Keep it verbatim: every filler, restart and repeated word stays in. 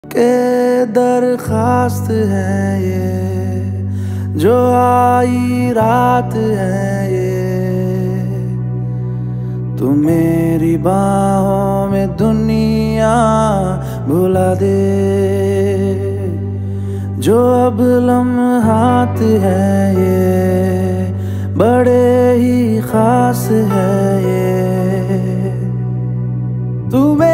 के दरखास्त है ये, जो आई रात है ये। तू मेरी बाहों में दुनिया भुला दे, जो अब लम्हात है ये, बड़े ही खास है ये। तू